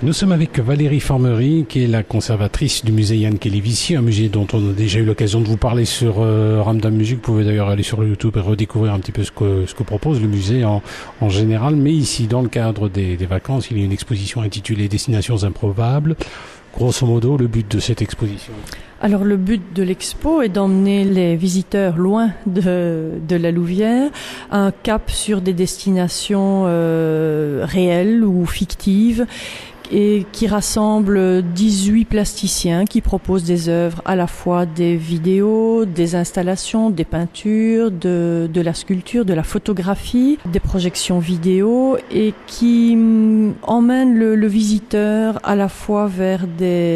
Nous sommes avec Valérie Formery, qui est la conservatrice du musée Yann Kélévici, un musée dont on a déjà eu l'occasion de vous parler sur Ramdam Music. Vous pouvez d'ailleurs aller sur YouTube et redécouvrir un petit peu ce que propose le musée en général. Mais ici, dans le cadre des vacances, il y a une exposition intitulée Destinations improbables. Grosso modo, le but de cette exposition? Alors le but de l'expo est d'emmener les visiteurs loin de la Louvière, un cap sur des destinations réelles ou fictives, et qui rassemble 18 plasticiens qui proposent des œuvres à la fois des vidéos, des installations, des peintures, de la sculpture, de la photographie, des projections vidéo, et qui emmènent le visiteur à la fois vers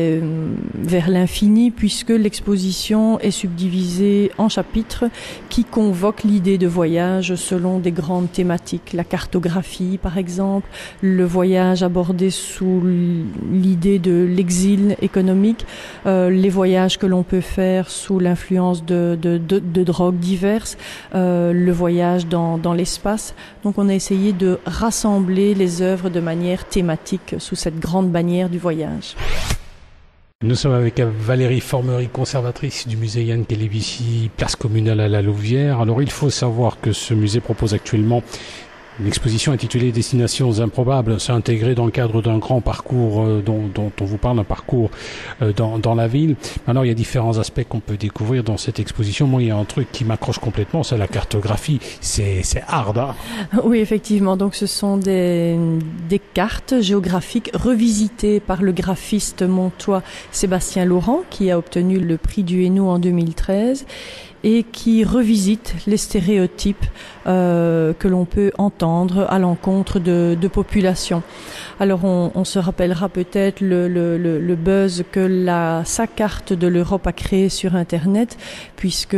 l'infini, puisque l'exposition est subdivisée en chapitres qui convoquent l'idée de voyage selon des grandes thématiques. La cartographie, par exemple, le voyage abordé sous l'idée de l'exil économique, les voyages que l'on peut faire sous l'influence de drogues diverses, le voyage dans l'espace. Donc on a essayé de rassembler les œuvres de manière thématique sous cette grande bannière du voyage. Nous sommes avec Valérie Formery, conservatrice du musée Yann Kélévici, place communale à la Louvière. Alors il faut savoir que ce musée propose actuellement une exposition intitulée Destinations improbables. C'est intégré dans le cadre d'un grand parcours dont on vous parle, un parcours dans la ville. Alors il y a différents aspects qu'on peut découvrir dans cette exposition. Moi, il y a un truc qui m'accroche complètement, c'est la cartographie. C'est hard, hein? Oui, effectivement. Donc ce sont des cartes géographiques revisitées par le graphiste montois Sébastien Laurent, qui a obtenu le prix du Hainaut en 2013. Et qui revisite les stéréotypes que l'on peut entendre à l'encontre de populations. Alors on se rappellera peut-être le buzz que sa carte de l'Europe a créé sur Internet, puisque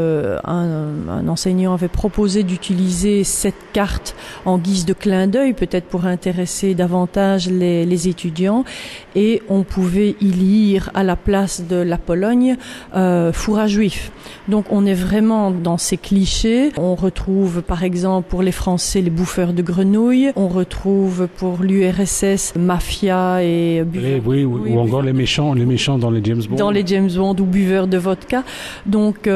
un enseignant avait proposé d'utiliser cette carte en guise de clin d'œil, peut-être pour intéresser davantage les étudiants, et on pouvait y lire à la place de la Pologne four à juif. Donc on est vraiment dans ces clichés. On retrouve par exemple pour les Français les bouffeurs de grenouilles, on retrouve pour l'URSS mafia et oui, ou encore les méchants dans les James Bond. Dans les James Bond ou buveurs de vodka. Donc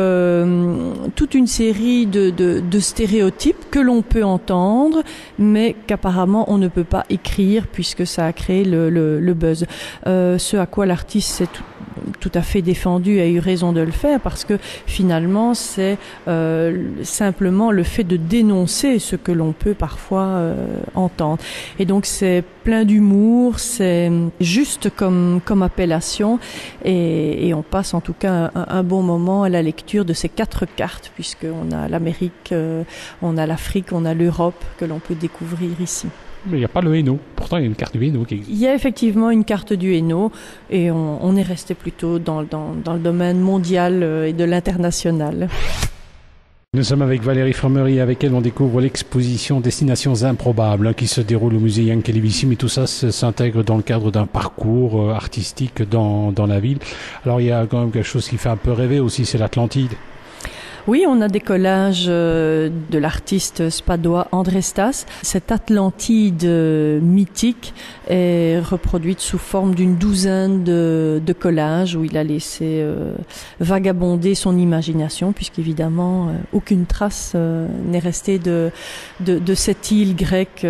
toute une série de stéréotypes que l'on peut entendre, mais qu'apparemment on ne peut pas écrire puisque ça a créé le buzz. Ce à quoi l'artiste s'est tout à fait défendu, a eu raison de le faire, parce que finalement c'est simplement le fait de dénoncer ce que l'on peut parfois entendre. Et donc c'est plein d'humour, c'est juste comme appellation, et on passe en tout cas un bon moment à la lecture de ces 4 cartes, puisqu'on a l'Amérique, on a l'Afrique, on a l'Europe que l'on peut découvrir ici. Mais il n'y a pas le Hainaut. Pourtant, il y a une carte du Hainaut qui existe. Il y a effectivement une carte du Hainaut, et on est resté plutôt dans le domaine mondial et de l'international. Nous sommes avec Valérie Formery, avec elle on découvre l'exposition Destinations improbables qui se déroule au musée Yann Kélévici, mais tout ça s'intègre dans le cadre d'un parcours artistique dans la ville. Alors il y a quand même quelque chose qui fait un peu rêver aussi, c'est l'Atlantide. Oui, on a des collages de l'artiste spadois André Stas. Cette Atlantide mythique est reproduite sous forme d'une douzaine de collages où il a laissé vagabonder son imagination, puisqu'évidemment aucune trace n'est restée de cette île grecque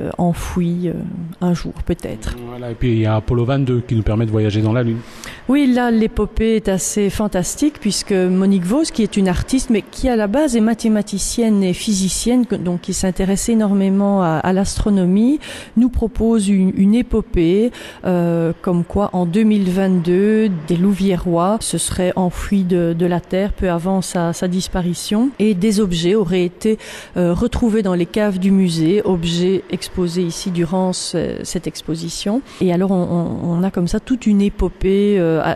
enfouie un jour peut-être. Voilà, et puis il y a Apollo 22 qui nous permet de voyager dans la Lune. Oui, là l'épopée est assez fantastique, puisque Monique Vos, qui est une artiste mais qui à la base est mathématicienne et physicienne, donc qui s'intéresse énormément à l'astronomie, nous propose une épopée comme quoi en 2022 des Louviérois se seraient enfouis de la Terre peu avant sa disparition, et des objets auraient été retrouvés dans les caves du musée, objets exposés ici durant cette exposition. Et alors on a comme ça toute une épopée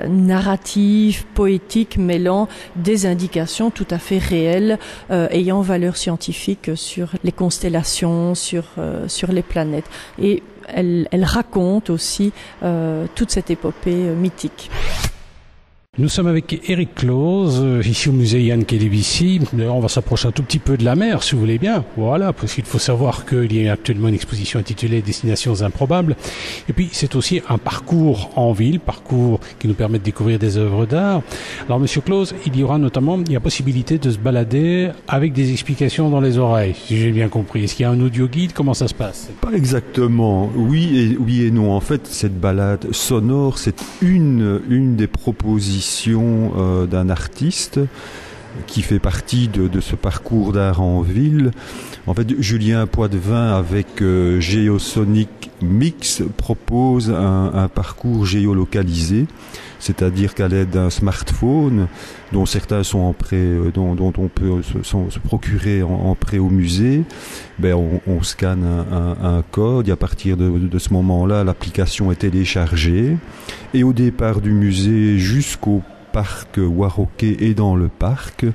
narrative, poétique, mêlant des indications tout à fait réelles, ayant valeur scientifique sur les constellations, sur les planètes. Et elle raconte aussi toute cette épopée mythique. Nous sommes avec Eric Close, ici au musée Yann Kélévici. D'ailleurs, on va s'approcher un tout petit peu de la mer, si vous voulez bien. Voilà, parce qu'il faut savoir qu'il y a actuellement une exposition intitulée Destinations improbables. Et puis, c'est aussi un parcours en ville, parcours qui nous permet de découvrir des œuvres d'art. Alors, Monsieur Close, il y aura notamment la possibilité de se balader avec des explications dans les oreilles, si j'ai bien compris. Est-ce qu'il y a un audio guide? Comment ça se passe? Pas exactement. Oui et non. En fait, cette balade sonore, c'est une des propositions d'un artiste qui fait partie de ce parcours d'art en ville. En fait, Julien Poitvin avec Geosonic Mix propose un parcours géolocalisé, c'est-à-dire qu'à l'aide d'un smartphone dont certains sont en prêt, dont on peut se procurer en prêt au musée, on scanne un code et à partir de ce moment-là, l'application est téléchargée et au départ du musée jusqu'au parc Warroquet et dans le parc,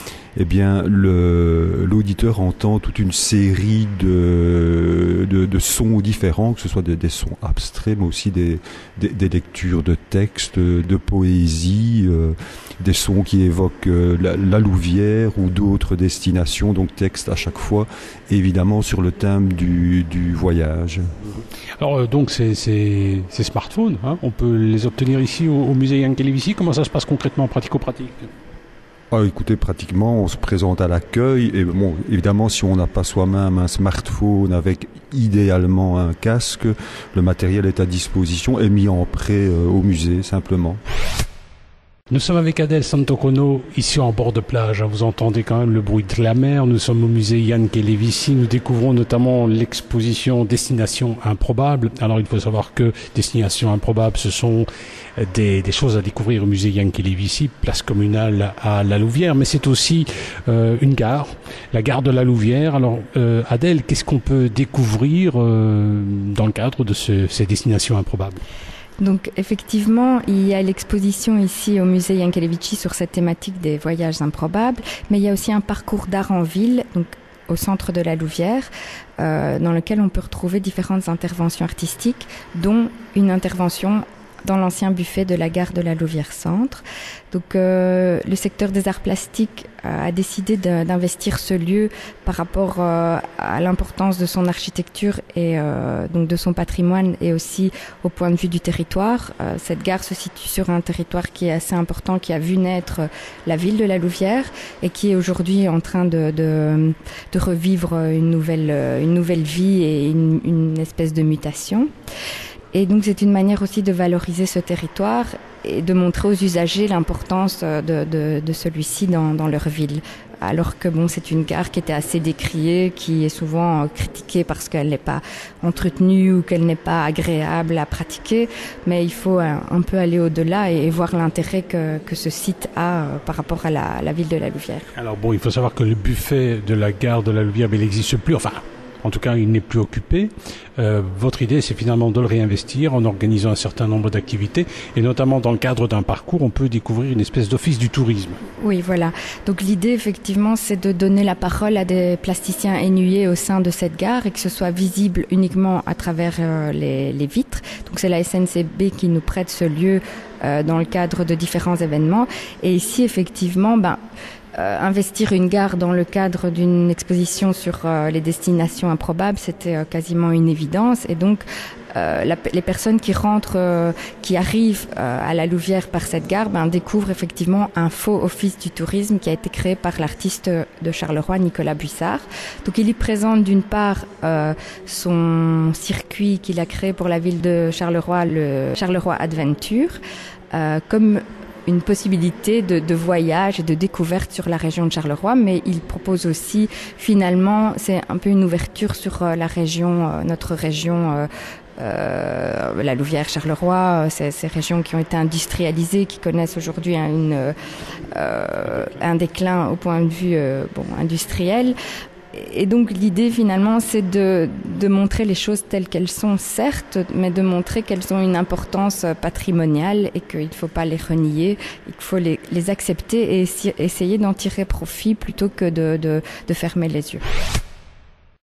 l'auditeur entend toute une série de sons différents, que ce soit des sons abstraits, mais aussi des lectures de textes, de poésie, des sons qui évoquent la Louvière ou d'autres destinations, donc texte à chaque fois, évidemment sur le thème du voyage. Alors donc ces smartphones, on peut les obtenir ici au musée Yann Kélévici. Comment ça se passe concrètement, pratico-pratique? Écoutez, pratiquement, on se présente à l'accueil et évidemment, si on n'a pas soi-même un smartphone avec idéalement un casque, le matériel est à disposition et mis en prêt au musée, simplement. Nous sommes avec Adèle Santocono, ici en bord de plage. Vous entendez quand même le bruit de la mer. Nous sommes au musée Yann Kélévici. Nous découvrons notamment l'exposition Destinations improbables. Alors, il faut savoir que Destinations improbables, ce sont des choses à découvrir au musée Yann Kélévici, place communale à la Louvière. Mais c'est aussi une gare, la gare de la Louvière. Alors, Adèle, qu'est-ce qu'on peut découvrir dans le cadre de ces Destinations improbables? Donc effectivement, il y a l'exposition ici au musée Yann Kélévici sur cette thématique des voyages improbables, mais il y a aussi un parcours d'art en ville, donc au centre de la Louvière, dans lequel on peut retrouver différentes interventions artistiques, dont une intervention dans l'ancien buffet de la gare de la Louvière Centre. Donc le secteur des arts plastiques a décidé d'investir ce lieu par rapport à l'importance de son architecture et donc de son patrimoine et aussi au point de vue du territoire. Cette gare se situe sur un territoire qui est assez important, qui a vu naître la ville de la Louvière et qui est aujourd'hui en train de revivre une nouvelle vie et une espèce de mutation. Et donc c'est une manière aussi de valoriser ce territoire et de montrer aux usagers l'importance de celui-ci dans leur ville. Alors que c'est une gare qui était assez décriée, qui est souvent critiquée parce qu'elle n'est pas entretenue ou qu'elle n'est pas agréable à pratiquer. Mais il faut un peu aller au-delà et voir l'intérêt que ce site a par rapport à la ville de la Louvière. Alors il faut savoir que le buffet de la gare de la Louvière, il n'existe plus. En tout cas, il n'est plus occupé. Votre idée, c'est finalement de le réinvestir en organisant un certain nombre d'activités. Et notamment dans le cadre d'un parcours, on peut découvrir une espèce d'office du tourisme. Oui, voilà. Donc l'idée, effectivement, c'est de donner la parole à des plasticiens ennuyés au sein de cette gare et que ce soit visible uniquement à travers les vitres. Donc c'est la SNCB qui nous prête ce lieu dans le cadre de différents événements. Et ici, effectivement, investir une gare dans le cadre d'une exposition sur les destinations improbables, c'était quasiment une évidence. Et donc, les personnes qui arrivent à la Louvière par cette gare, découvrent effectivement un faux office du tourisme qui a été créé par l'artiste de Charleroi, Nicolas Buissard. Donc, il y présente d'une part son circuit qu'il a créé pour la ville de Charleroi, le Charleroi Adventure, comme une possibilité de voyage et de découverte sur la région de Charleroi, mais il propose aussi, finalement, c'est un peu une ouverture sur la région, notre région, la Louvière, Charleroi, ces régions qui ont été industrialisées, qui connaissent aujourd'hui un déclin au point de vue industriel. Et donc l'idée finalement c'est de montrer les choses telles qu'elles sont, certes, mais de montrer qu'elles ont une importance patrimoniale et qu'il ne faut pas les renier, il faut les accepter et essayer d'en tirer profit plutôt que de fermer les yeux.